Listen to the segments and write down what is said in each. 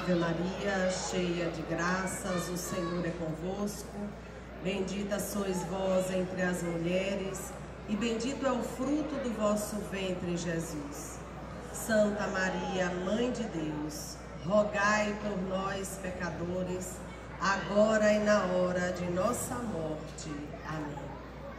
Ave Maria, cheia de graças, o Senhor é convosco. Bendita sois vós entre as mulheres, e bendito é o fruto do vosso ventre, Jesus. Santa Maria, Mãe de Deus, rogai por nós, pecadores, agora e na hora de nossa morte. Amém.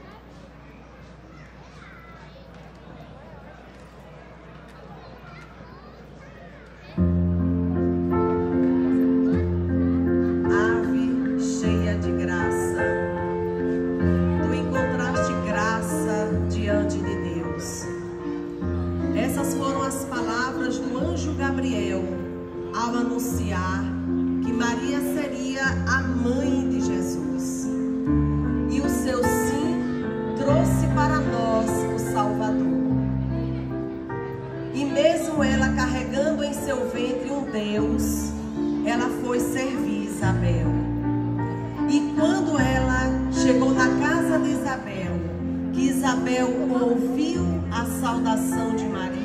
Ao anunciar que Maria seria a mãe de Jesus, e o seu sim trouxe para nós o Salvador. E mesmo ela carregando em seu ventre um Deus, ela foi servir Isabel. E quando ela chegou na casa de Isabel, que Isabel ouviu a saudação de Maria,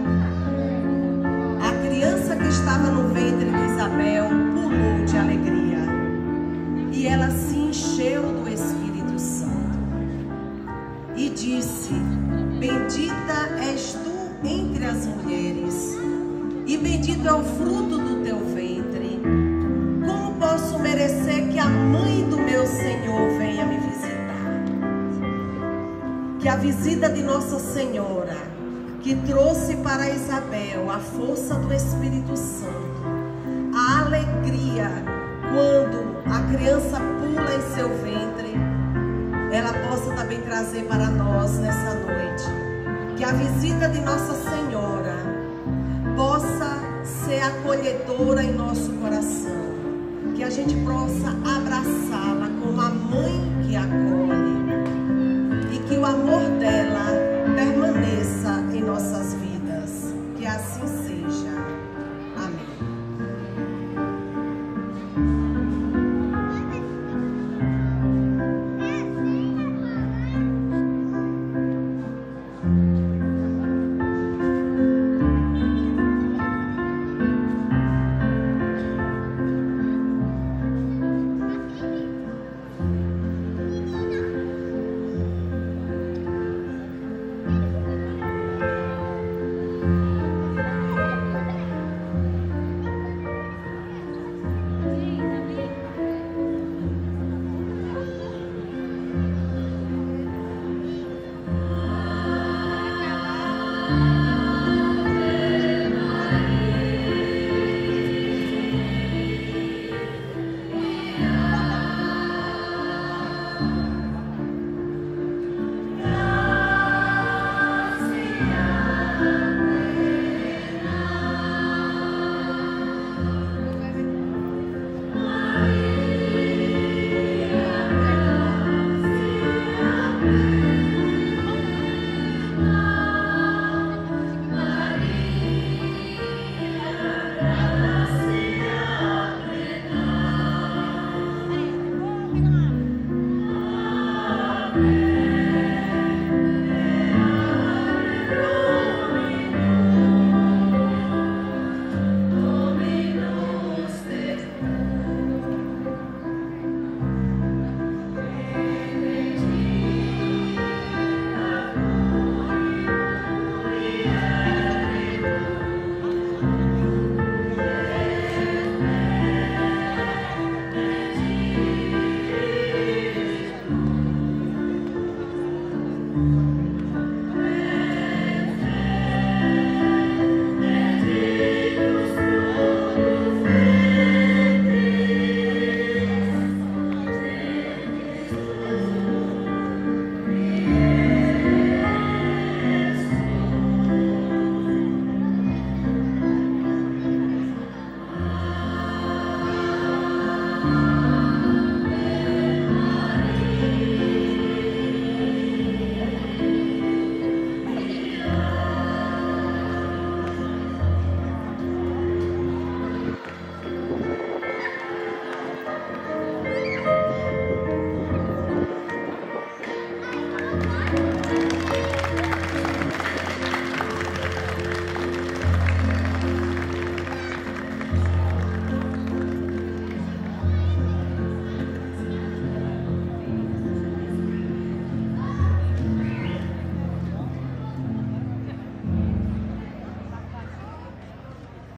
a criança que estava no ventre de Isabel pulou de alegria, e ela se encheu do Espírito Santo e disse: bendita és tu entre as mulheres, e bendito é o fruto do teu ventre. Como posso merecer que a mãe do meu Senhor venha me visitar? Que a visita de Nossa Senhora, que trouxe para Isabel a força do Espírito Santo, a alegria quando a criança pula em seu ventre, ela possa também trazer para nós nessa noite. Que a visita de Nossa Senhora possa ser acolhedora em nosso coração, que a gente possa abraçá-la como a mãe que acolhe, e que o amor dela